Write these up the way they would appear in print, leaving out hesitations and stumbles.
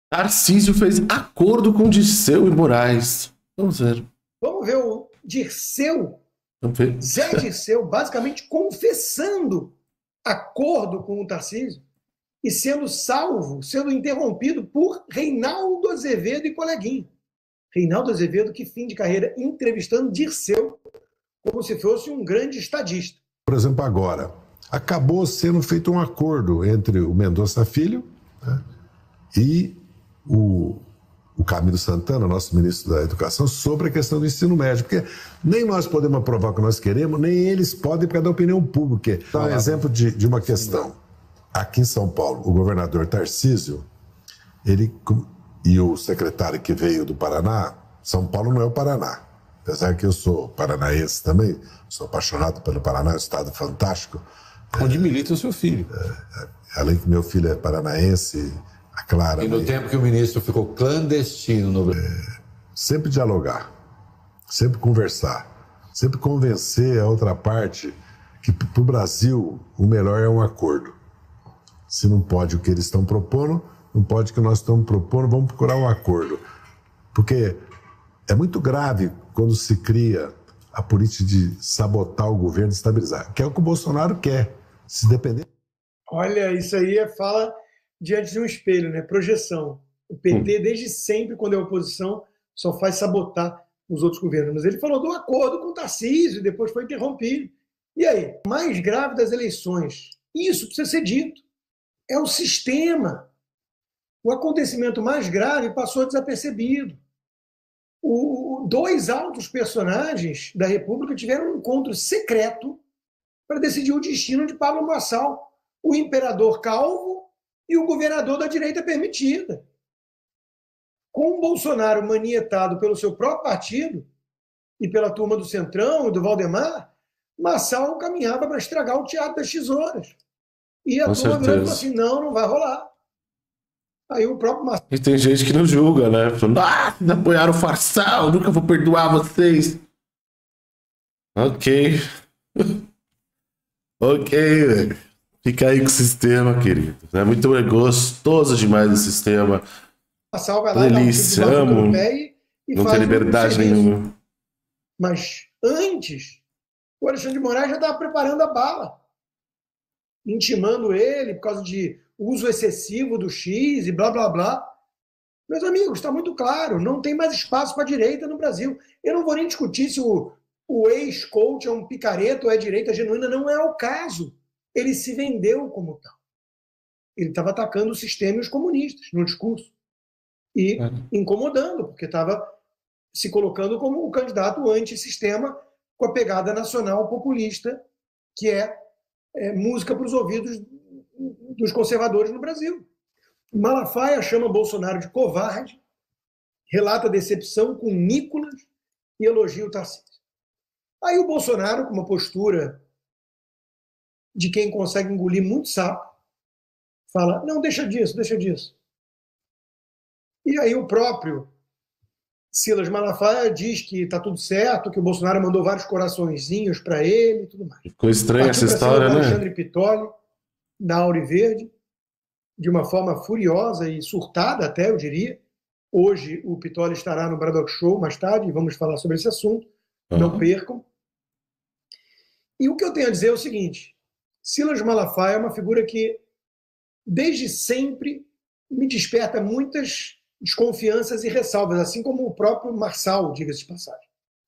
Tarcísio fez acordo com Dirceu e Moraes. Vamos ver. Vamos ver o Dirceu, Vamos ver. Zé Dirceu, basicamente confessando acordo com o Tarcísio e sendo salvo, sendo interrompido por Reinaldo Azevedo e coleguinha. Reinaldo Azevedo, que fim de carreira, entrevistando Dirceu como se fosse um grande estadista. Por exemplo, agora, acabou sendo feito um acordo entre o Mendonça Filho, né, e o Camilo Santana, nosso ministro da Educação, sobre a questão do ensino médio, porque nem nós podemos aprovar o que nós queremos, nem eles podem por causa da opinião pública. Então, um exemplo de uma questão. Aqui em São Paulo, o governador Tarcísio, ele e o secretário que veio do Paraná, São Paulo não é o Paraná, apesar que eu sou paranaense também, sou apaixonado pelo Paraná, é um estado fantástico. Onde milita o seu filho. Além que meu filho é paranaense, a Clara... E no tempo que o ministro ficou clandestino no Brasil. Sempre dialogar, sempre conversar, sempre convencer a outra parte que para o Brasil o melhor é um acordo. Se não pode o que eles estão propondo, não pode o que nós estamos propondo, vamos procurar um acordo. Porque é muito grave quando se cria a política de sabotar o governo, de estabilizar, que é o que o Bolsonaro quer, se depender. Olha, isso aí é fala diante de um espelho, né? Projeção. O PT, desde sempre, quando é oposição, só faz sabotar os outros governos. Mas ele falou do acordo com o Tarcísio, e depois foi interrompido. E aí? Mais grave das eleições. Isso precisa ser dito. É o sistema. O acontecimento mais grave passou desapercebido. Dois altos personagens da República tiveram um encontro secreto para decidir o destino de Pablo Marçal, o imperador calvo e o governador da direita permitida. Com o Bolsonaro manietado pelo seu próprio partido e pela turma do Centrão e do Valdemar, Marçal caminhava para estragar o Teatro das Tesouras. E a turma virou assim, não vai rolar. Aí o próprio Marçal... E tem gente que não julga, né? Falando, vocês apoiaram o Farsal, nunca vou perdoar vocês. Ok. Ok, velho. Fica aí com o sistema, querido. É muito gostoso demais o sistema. Marçal vai lá, delícia, dá um amo. no pé e não faz tem liberdade nenhuma. Mas antes, o Alexandre de Moraes já estava preparando a bala. Intimando ele por causa de uso excessivo do X e blá, blá, blá. Meus amigos, está muito claro, não tem mais espaço para a direita no Brasil. Eu não vou nem discutir se o ex-coach é um picareta ou é direita genuína, não é o caso. Ele se vendeu como tal. Ele estava atacando o sistema e os comunistas no discurso. E incomodando, porque estava se colocando como o candidato antissistema com a pegada nacional populista, que é música para os ouvidos dos conservadores no Brasil. Malafaia chama Bolsonaro de covarde, relata decepção com Nicolas e elogia o Tarcísio. Aí o Bolsonaro, com uma postura de quem consegue engolir muito sapo, fala, não, deixa disso, deixa disso. E aí o próprio Silas Malafaia diz que está tudo certo, que o Bolsonaro mandou vários coraçõezinhos para ele e tudo mais. Ficou estranha essa história, né? Alexandre Pitoli, na Auriverde, de uma forma furiosa e surtada até, eu diria. Hoje o Pitoli estará no Braddock Show mais tarde, e vamos falar sobre esse assunto. Não percam. E o que eu tenho a dizer é o seguinte, Silas Malafaia é uma figura que, desde sempre, me desperta muitas desconfianças e ressalvas, assim como o próprio Marçal, diga-se de passagem.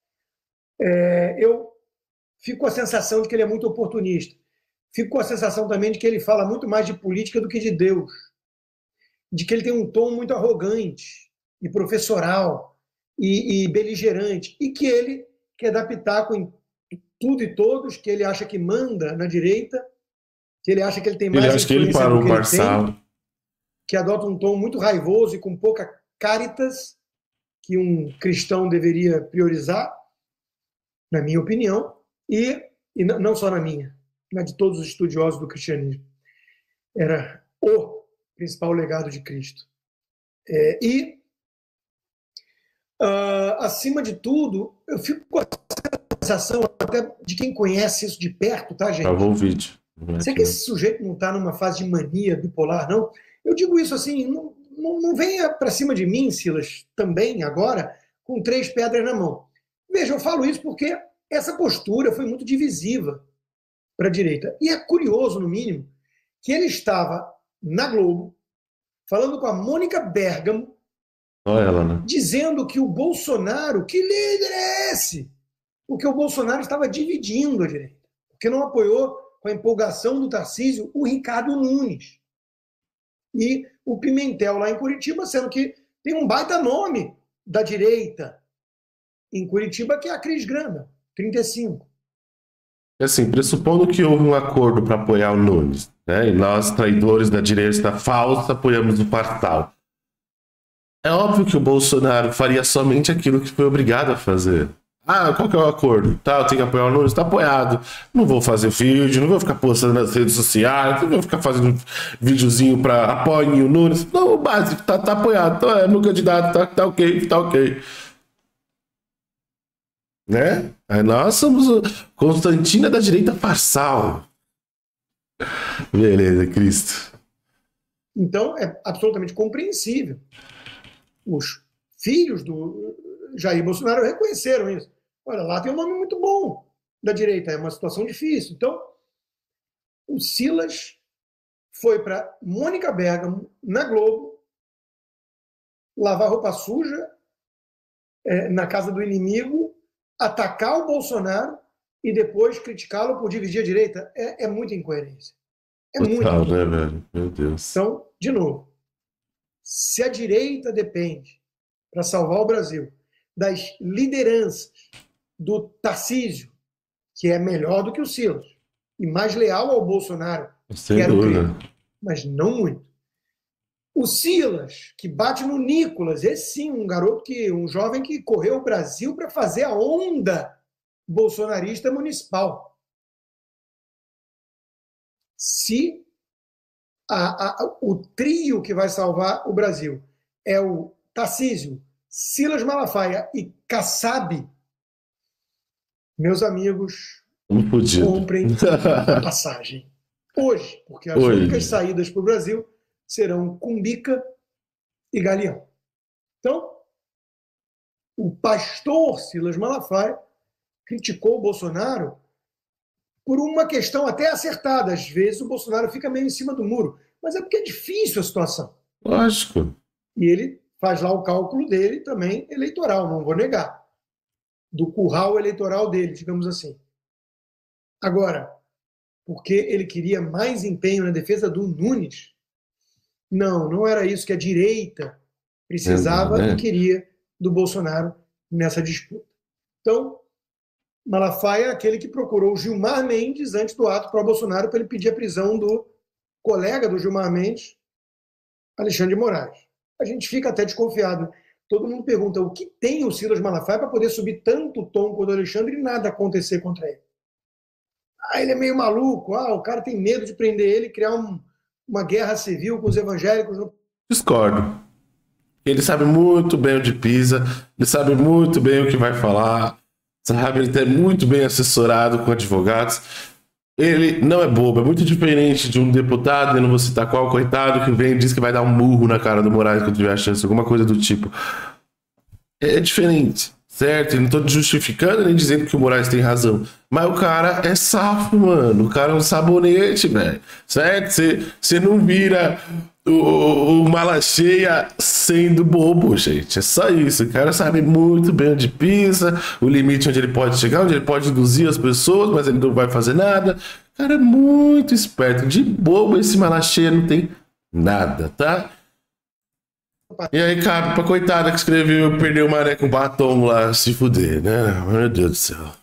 Eu fico com a sensação de que ele é muito oportunista. Fico com a sensação também de que ele fala muito mais de política do que de Deus. De que ele tem um tom muito arrogante e professoral e beligerante. E que ele quer dar pitaco em tudo e todos, que ele acha que manda na direita, que ele acha que ele tem mais influência que ele parou do que o Marçal. ele tem, que adota um tom muito raivoso e com pouca caritas que um cristão deveria priorizar, na minha opinião, e não só na minha, mas de todos os estudiosos do cristianismo. Era o principal legado de Cristo. Acima de tudo, eu fico com a sensação, até de quem conhece isso de perto, tá, gente? Travou o vídeo. Será que esse sujeito não está numa fase de mania bipolar, não? Eu digo isso assim, não venha para cima de mim, Silas, também agora, com 3 pedras na mão. Veja, eu falo isso porque essa postura foi muito divisiva para a direita. E é curioso, no mínimo, que ele estava na Globo, falando com a Mônica Bergamo, Olha ela, né? dizendo que o Bolsonaro, que líder é esse? Porque o Bolsonaro estava dividindo a direita, porque não apoiou com a empolgação do Tarcísio o Ricardo Nunes e o Pimentel lá em Curitiba, sendo que tem um baita nome da direita em Curitiba, que é a Cris Grama, 35. Assim, pressupondo que houve um acordo para apoiar o Nunes, né? E nós, traidores da direita falsa, apoiamos o Partal. É óbvio que o Bolsonaro faria somente aquilo que foi obrigado a fazer. Ah, qual que é o acordo? Tá, eu tenho que apoiar o Nunes, tá apoiado. Não vou fazer vídeo, não vou ficar postando nas redes sociais, não vou ficar fazendo videozinho para apoiem o Nunes. Não, o básico, tá apoiado. Então é meu candidato, tá ok, tá ok. Né? Aí nós somos Constantina da direita farsal. Beleza, Cristo. Então, é absolutamente compreensível. Os filhos do Jair Bolsonaro reconheceram isso. Olha, lá tem um nome muito bom da direita, é uma situação difícil. Então, o Silas foi para Mônica Bergamo, na Globo, lavar roupa suja na casa do inimigo, atacar o Bolsonaro e depois criticá-lo por dividir a direita. É muita incoerência. Total, né, velho? Meu Deus. Então, de novo, se a direita depende, para salvar o Brasil, das lideranças do Tarcísio, que é melhor do que o Silas, e mais leal ao Bolsonaro, Sem dúvida. mas não muito. O Silas, que bate no Nicolas, esse sim, um jovem que correu o Brasil para fazer a onda bolsonarista municipal. Se o trio que vai salvar o Brasil é o Tarcísio, Silas Malafaia e Kassab, meus amigos, comprem a passagem hoje, porque as únicas saídas para o Brasil serão Cumbica e Galeão. Então, o pastor Silas Malafaia criticou o Bolsonaro por uma questão até acertada. Às vezes o Bolsonaro fica meio em cima do muro, mas é porque é difícil a situação. Lógico. E ele faz lá o cálculo dele também eleitoral, não vou negar, do curral eleitoral dele, digamos assim. Agora, porque ele queria mais empenho na defesa do Nunes? Não era isso que a direita precisava e queria do Bolsonaro nessa disputa. Então, Malafaia é aquele que procurou Gilmar Mendes antes do ato para o Bolsonaro para ele pedir a prisão do colega do Gilmar Mendes, Alexandre de Moraes. A gente fica até desconfiado. Todo mundo pergunta o que tem o Silas Malafaia para poder subir tanto o tom quanto o Alexandre e nada acontecer contra ele. Ele é meio maluco, o cara tem medo de prender ele e criar uma guerra civil com os evangélicos. Discordo. Ele sabe muito bem onde pisa, ele sabe muito bem o que vai falar, sabe? Ele é muito bem assessorado com advogados. Ele não é bobo, é muito diferente de um deputado, eu não vou citar qual, coitado, que vem e diz que vai dar um murro na cara do Moraes quando tiver a chance, alguma coisa do tipo. É diferente, certo? Eu não tô justificando nem dizendo que o Moraes tem razão, mas o cara é safo, mano. O cara é um sabonete, velho, certo? Você não vira o mala cheia sendo bobo, gente. É só isso. O cara sabe muito bem onde pisa, o limite onde ele pode chegar, onde ele pode induzir as pessoas, mas ele não vai fazer nada. O cara é muito esperto. De bobo, esse mala cheia não tem nada, tá? E aí cabe pra coitada que escreveu perdeu o maré com batom lá se fuder, né? Meu Deus do céu.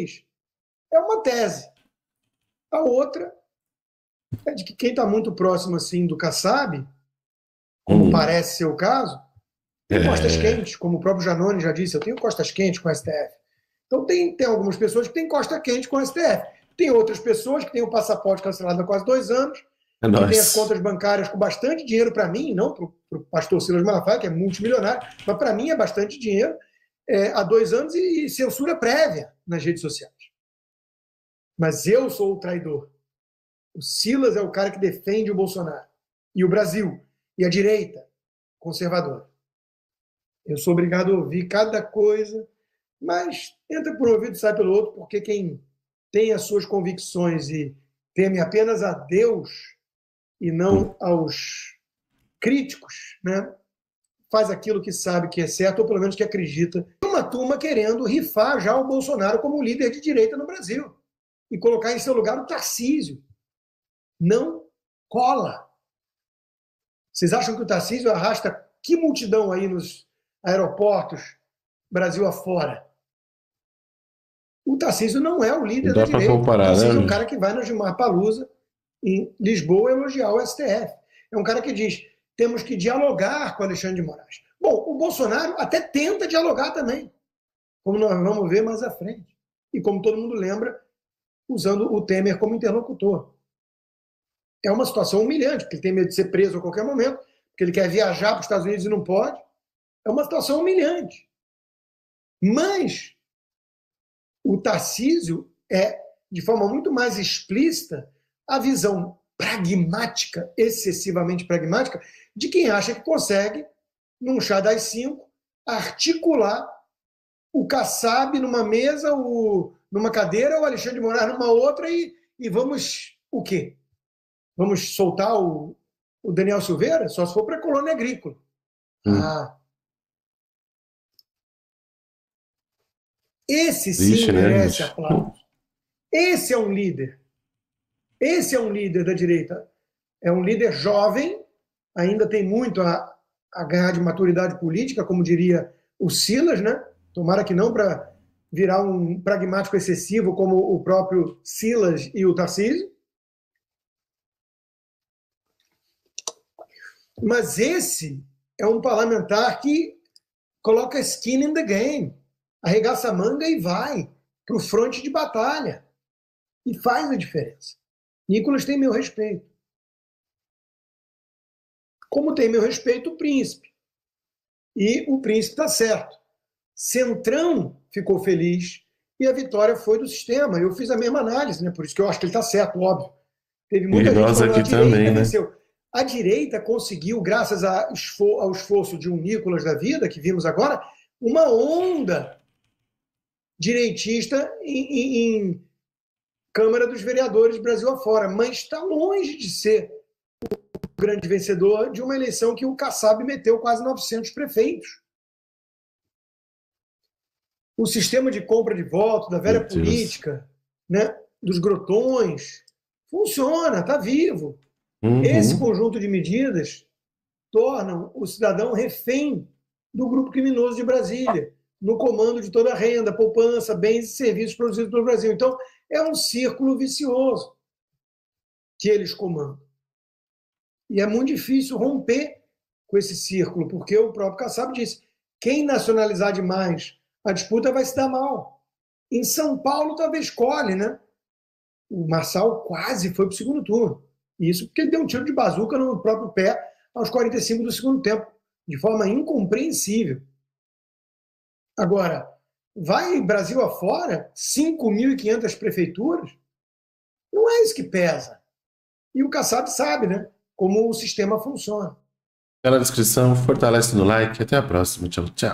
É uma tese. A outra é de que quem está muito próximo assim do Kassab, como parece ser o caso, tem costas quentes, como o próprio Janone já disse, eu tenho costas quentes com o STF. Então tem algumas pessoas que têm costa quente com o STF. Tem outras pessoas que têm o passaporte cancelado há quase 2 anos, que têm as contas bancárias com bastante dinheiro para mim, não para o pastor Silas Malafaia, que é multimilionário, mas para mim é bastante dinheiro, há 2 anos e censura prévia nas redes sociais. Mas eu sou o traidor. O Silas é o cara que defende o Bolsonaro. E o Brasil. E a direita. conservadora. Eu sou obrigado a ouvir cada coisa, mas entra por um ouvido e sai pelo outro, porque quem tem as suas convicções e teme apenas a Deus e não aos críticos, né, faz aquilo que sabe que é certo, ou pelo menos que acredita. Uma turma querendo rifar já o Bolsonaro como líder de direita no Brasil e colocar em seu lugar o Tarcísio. Não cola. Vocês acham que o Tarcísio arrasta que multidão aí nos aeroportos, Brasil afora? O Tarcísio não é o líder da direita. Comparar, o Tarcísio né, é um cara que vai no Gilmar Palusa, em Lisboa, elogiar o STF. É um cara que diz, temos que dialogar com Alexandre de Moraes. Bom, o Bolsonaro até tenta dialogar também, como nós vamos ver mais à frente. E como todo mundo lembra, usando o Temer como interlocutor. É uma situação humilhante, porque ele tem medo de ser preso a qualquer momento, porque ele quer viajar para os Estados Unidos e não pode. É uma situação humilhante. Mas o Tarcísio é, de forma muito mais explícita, a visão pragmática, excessivamente pragmática, de quem acha que consegue, num chá das 5, articular o Kassab numa mesa, numa cadeira, o Alexandre de Moraes numa outra, e vamos o quê? Vamos soltar o Daniel Silveira? Só se for para a colônia agrícola. Esse sim merece aplauso. Esse é um líder. Esse é um líder da direita. É um líder jovem, ainda tem muito a ganhar de maturidade política, como diria o Silas, né? Tomara que não para virar um pragmático excessivo como o próprio Silas e o Tarcísio. Mas esse é um parlamentar que coloca skin in the game, arregaça a manga e vai para o fronte de batalha. E faz a diferença. Nicolas tem meu respeito. Como tem meu respeito o Príncipe. E o Príncipe está certo. Centrão ficou feliz e a vitória foi do sistema. Eu fiz a mesma análise, né? Por isso que eu acho que ele está certo, óbvio. Teve muita gente falando aqui também, né? Venceu. A direita conseguiu, graças ao esforço de um Nicolas da vida, que vimos agora, uma onda direitista em Câmara dos Vereadores Brasil afora, mas está longe de ser o grande vencedor de uma eleição que o Kassab meteu quase 900 prefeitos. O sistema de compra de voto, da velha política, né, dos grotões, funciona, está vivo. Esse conjunto de medidas tornam o cidadão refém do grupo criminoso de Brasília, no comando de toda a renda, poupança, bens e serviços produzidos pelo Brasil. Então, é um círculo vicioso que eles comandam. E é muito difícil romper com esse círculo, porque o próprio Kassab disse, quem nacionalizar demais, a disputa vai se dar mal. Em São Paulo, talvez escolhe, né? O Marçal quase foi para o segundo turno. Isso porque ele deu um tiro de bazuca no próprio pé aos 45 do segundo tempo, de forma incompreensível. Agora, vai Brasil afora, 5.500 prefeituras, não é isso que pesa. E o Kassab sabe, né, como o sistema funciona. Na descrição, fortalece no like. Até a próxima. Tchau, tchau.